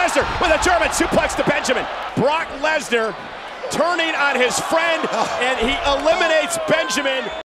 Lesnar with a German suplex to Benjamin. Brock Lesnar turning on his friend, and he eliminates Benjamin.